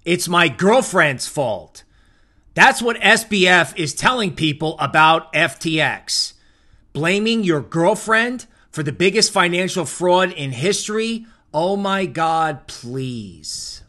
It's my girlfriend's fault. That's what SBF is telling people about FTX. Blaming your girlfriend for the biggest financial fraud in history? Oh my God, please.